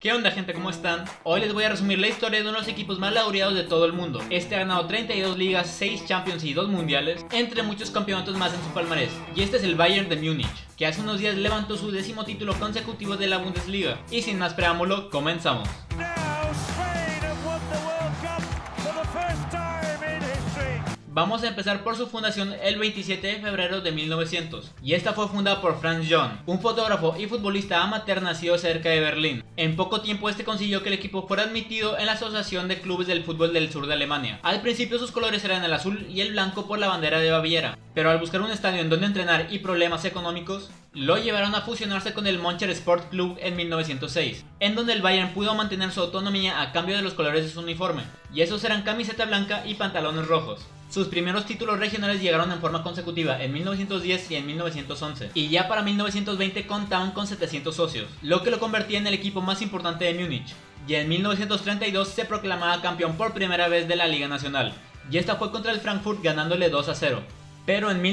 ¿Qué onda, gente? ¿Cómo están? Hoy les voy a resumir la historia de uno de los equipos más laureados de todo el mundo. Este ha ganado 32 ligas, 6 Champions y 2 mundiales, entre muchos campeonatos más en su palmarés. Y este es el Bayern de Múnich, que hace unos días levantó su 10º título consecutivo de la Bundesliga. Y sin más preámbulo, comenzamos. Vamos a empezar por su fundación el 27 de febrero de 1900, y esta fue fundada por Franz John, un fotógrafo y futbolista amateur nacido cerca de Berlín. En poco tiempo este consiguió que el equipo fuera admitido en la Asociación de Clubes del Fútbol del Sur de Alemania. Al principio sus colores eran el azul y el blanco por la bandera de Baviera, pero al buscar un estadio en donde entrenar y problemas económicos, lo llevaron a fusionarse con el München Sport Club en 1906, en donde el Bayern pudo mantener su autonomía a cambio de los colores de su uniforme, y esos eran camiseta blanca y pantalones rojos. Sus primeros títulos regionales llegaron en forma consecutiva en 1910 y en 1911, y ya para 1920 contaban con 700 socios, lo que lo convertía en el equipo más importante de Múnich, y en 1932 se proclamaba campeón por primera vez de la Liga Nacional, y esta fue contra el Frankfurt ganándole 2-0. Pero en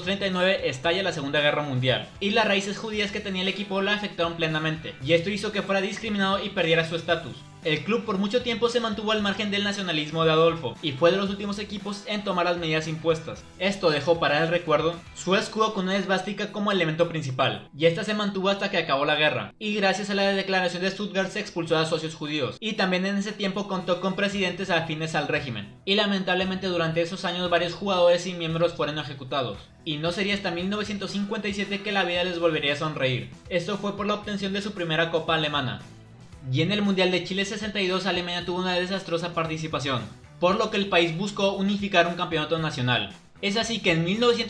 1939 estalla la Segunda Guerra Mundial, y las raíces judías que tenía el equipo la afectaron plenamente, y esto hizo que fuera discriminado y perdiera su estatus. El club por mucho tiempo se mantuvo al margen del nacionalismo de Adolfo, y fue de los últimos equipos en tomar las medidas impuestas. Esto dejó para el recuerdo su escudo con una esvástica como elemento principal, y esta se mantuvo hasta que acabó la guerra, y gracias a la declaración de Stuttgart se expulsó a socios judíos, y también en ese tiempo contó con presidentes afines al régimen, y lamentablemente durante esos años varios jugadores y miembros fueron ejecutados. Y no sería hasta 1957 que la vida les volvería a sonreír. Esto fue por la obtención de su primera copa alemana. Y en el Mundial de Chile 62 Alemania tuvo una desastrosa participación, por lo que el país buscó unificar un campeonato nacional. Es así que en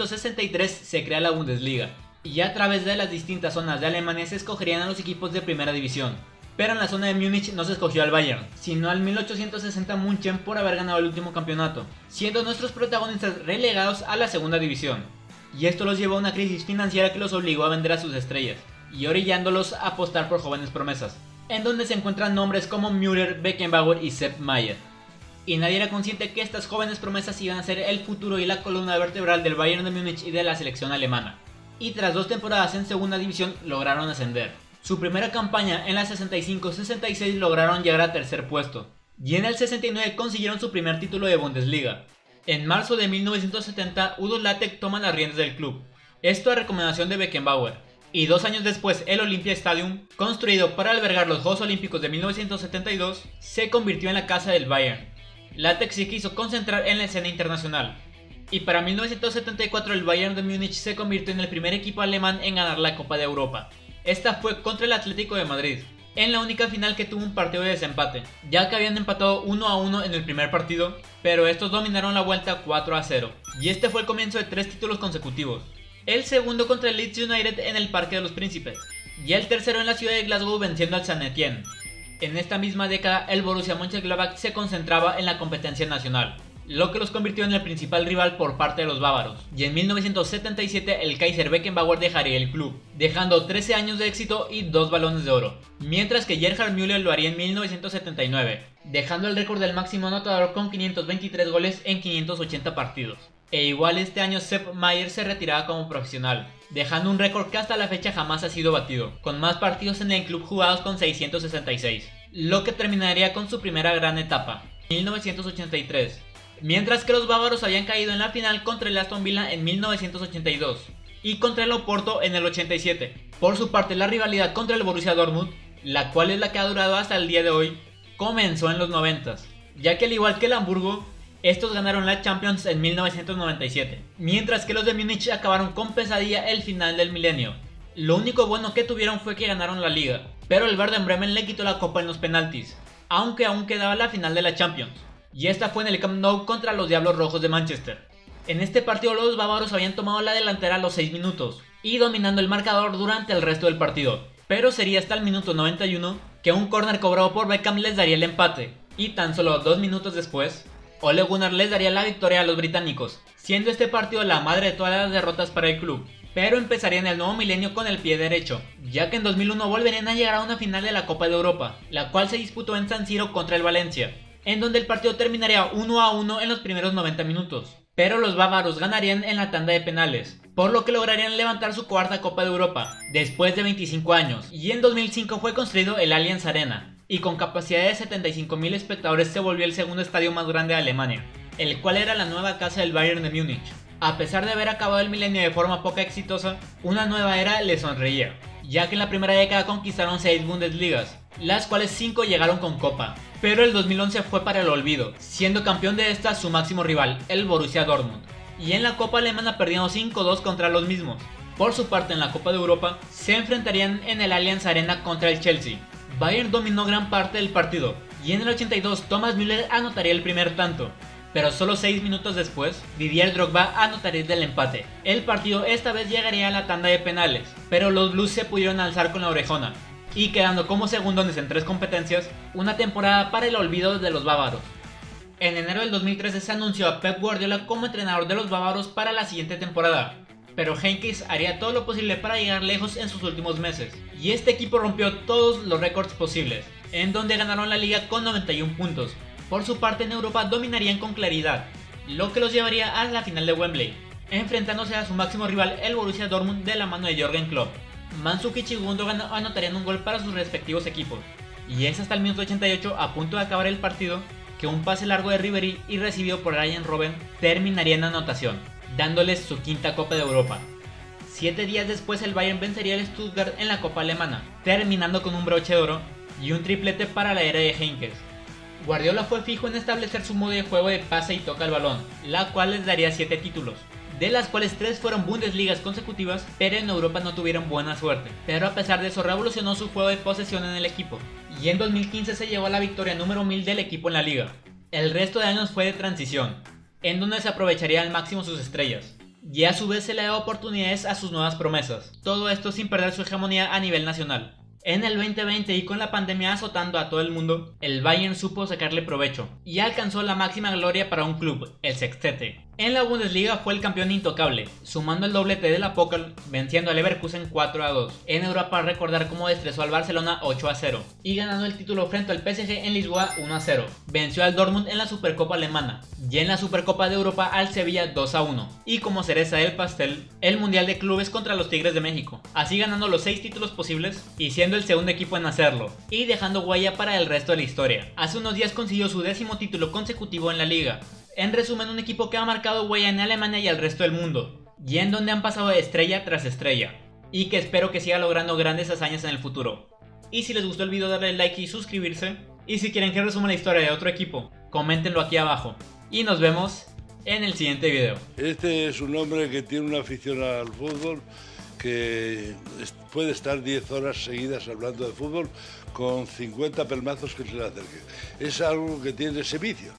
1963 se crea la Bundesliga, y a través de las distintas zonas de Alemania se escogerían a los equipos de primera división. Pero en la zona de Múnich no se escogió al Bayern, sino al 1860 München por haber ganado el último campeonato, siendo nuestros protagonistas relegados a la segunda división. Y esto los llevó a una crisis financiera que los obligó a vender a sus estrellas, y orillándolos a apostar por jóvenes promesas, en donde se encuentran nombres como Müller, Beckenbauer y Sepp Maier. Y nadie era consciente que estas jóvenes promesas iban a ser el futuro y la columna vertebral del Bayern de Múnich y de la selección alemana. Y tras 2 temporadas en segunda división lograron ascender. Su primera campaña en la 65-66 lograron llegar a tercer puesto, y en el 69 consiguieron su primer título de Bundesliga. En marzo de 1970 Udo Lattek toma las riendas del club, esto a recomendación de Beckenbauer. Y 2 años después el Olympia Stadium, construido para albergar los Juegos Olímpicos de 1972, se convirtió en la casa del Bayern. Lattek se quiso concentrar en la escena internacional, y para 1974 el Bayern de Múnich se convirtió en el primer equipo alemán en ganar la Copa de Europa. Esta fue contra el Atlético de Madrid, en la única final que tuvo un partido de desempate, ya que habían empatado 1-1 en el primer partido, pero estos dominaron la vuelta 4-0, y este fue el comienzo de 3 títulos consecutivos. El segundo contra el Leeds United en el Parque de los Príncipes, y el tercero en la ciudad de Glasgow venciendo al Saint Etienne. En esta misma década el Borussia Mönchengladbach se concentraba en la competencia nacional, lo que los convirtió en el principal rival por parte de los bávaros, y en 1977 el Kaiser Beckenbauer dejaría el club, dejando 13 años de éxito y 2 balones de oro, mientras que Gerhard Müller lo haría en 1979, dejando el récord del máximo anotador con 523 goles en 580 partidos. E igual este año Sepp Maier se retiraba como profesional, dejando un récord que hasta la fecha jamás ha sido batido, con más partidos en el club jugados con 666, lo que terminaría con su primera gran etapa, 1983, mientras que los bávaros habían caído en la final contra el Aston Villa en 1982 y contra el Oporto en el 87. Por su parte la rivalidad contra el Borussia Dortmund, la cual es la que ha durado hasta el día de hoy, comenzó en los 90s, ya que al igual que el Hamburgo, estos ganaron la Champions en 1997, mientras que los de Múnich acabaron con pesadilla el final del milenio. Lo único bueno que tuvieron fue que ganaron la liga, pero el Werder Bremen le quitó la copa en los penaltis, aunque aún quedaba la final de la Champions, y esta fue en el Camp Nou contra los Diablos Rojos de Manchester. En este partido los bávaros habían tomado la delantera a los 6 minutos, y dominando el marcador durante el resto del partido, pero sería hasta el minuto 91 que un córner cobrado por Beckham les daría el empate, y tan solo 2 minutos después, Ole Gunnar les daría la victoria a los británicos, siendo este partido la madre de todas las derrotas para el club. Pero empezaría en el nuevo milenio con el pie derecho, ya que en 2001 volverían a llegar a una final de la Copa de Europa, la cual se disputó en San Siro contra el Valencia, en donde el partido terminaría 1-1 en los primeros 90 minutos. Pero los bávaros ganarían en la tanda de penales, por lo que lograrían levantar su cuarta Copa de Europa, después de 25 años, y en 2005 fue construido el Allianz Arena, y con capacidad de 75.000 espectadores se volvió el segundo estadio más grande de Alemania, el cual era la nueva casa del Bayern de Múnich. A pesar de haber acabado el milenio de forma poco exitosa, una nueva era le sonreía, ya que en la primera década conquistaron 6 Bundesligas, las cuales 5 llegaron con Copa, pero el 2011 fue para el olvido, siendo campeón de esta su máximo rival, el Borussia Dortmund, y en la Copa Alemana perdieron 5-2 contra los mismos. Por su parte, en la Copa de Europa, se enfrentarían en el Allianz Arena contra el Chelsea. Bayern dominó gran parte del partido, y en el 82 Thomas Müller anotaría el primer tanto, pero solo 6 minutos después, Didier Drogba anotaría el empate. El partido esta vez llegaría a la tanda de penales, pero los Blues se pudieron alzar con la orejona, y quedando como segundones en 3 competencias, una temporada para el olvido de los bávaros. En enero del 2013 se anunció a Pep Guardiola como entrenador de los bávaros para la siguiente temporada, pero Heynckes haría todo lo posible para llegar lejos en sus últimos meses, y este equipo rompió todos los récords posibles, en donde ganaron la liga con 91 puntos. Por su parte, en Europa dominarían con claridad, lo que los llevaría a la final de Wembley, enfrentándose a su máximo rival, el Borussia Dortmund, de la mano de Jürgen Klopp. Mandzukic y Gundogan anotarían un gol para sus respectivos equipos, y es hasta el minuto 88, a punto de acabar el partido, que un pase largo de Ribéry y recibido por Arjen Robben terminaría en anotación, dándoles su quinta Copa de Europa. 7 días después el Bayern vencería al Stuttgart en la Copa Alemana, terminando con un broche de oro y un triplete para la era de Heynckes. Guardiola fue fijo en establecer su modo de juego de pase y toca el balón, la cual les daría 7 títulos, de las cuales 3 fueron Bundesligas consecutivas, pero en Europa no tuvieron buena suerte. Pero a pesar de eso revolucionó su juego de posesión en el equipo, y en 2015 se llevó a la victoria número 1000 del equipo en la liga. El resto de años fue de transición, en donde se aprovecharía al máximo sus estrellas, y a su vez se le da oportunidades a sus nuevas promesas, todo esto sin perder su hegemonía a nivel nacional. En el 2020 y con la pandemia azotando a todo el mundo, el Bayern supo sacarle provecho y alcanzó la máxima gloria para un club, el sextete. En la Bundesliga fue el campeón intocable, sumando el doblete de la Pokal, venciendo al Leverkusen 4-2. En Europa recordar cómo destrozó al Barcelona 8-0 y ganando el título frente al PSG en Lisboa 1-0. Venció al Dortmund en la Supercopa Alemana y en la Supercopa de Europa al Sevilla 2-1. Y como cereza del pastel, el Mundial de Clubes contra los Tigres de México, así ganando los 6 títulos posibles y siendo el segundo equipo en hacerlo, y dejando huella para el resto de la historia. Hace unos días consiguió su 10º título consecutivo en la liga. En resumen, un equipo que ha marcado huella en Alemania y el resto del mundo, y en donde han pasado de estrella tras estrella, y que espero que siga logrando grandes hazañas en el futuro. Y si les gustó el video, darle like y suscribirse, y si quieren que resuma la historia de otro equipo, coméntenlo aquí abajo, y nos vemos en el siguiente video. Este es un hombre que tiene una afición al fútbol, que puede estar 10 horas seguidas hablando de fútbol con 50 pelmazos que se le acerquen. Es algo que tiene ese vicio.